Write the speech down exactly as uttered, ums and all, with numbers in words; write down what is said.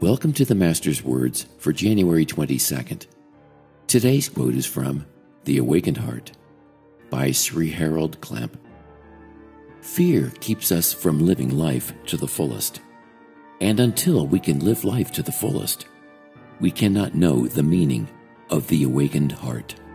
Welcome to the Master's Words for January twenty-second. Today's quote is from The Awakened Heart by Sri Harold Klemp. Fear keeps us from living life to the fullest. And until we can live life to the fullest, we cannot know the meaning of the awakened heart.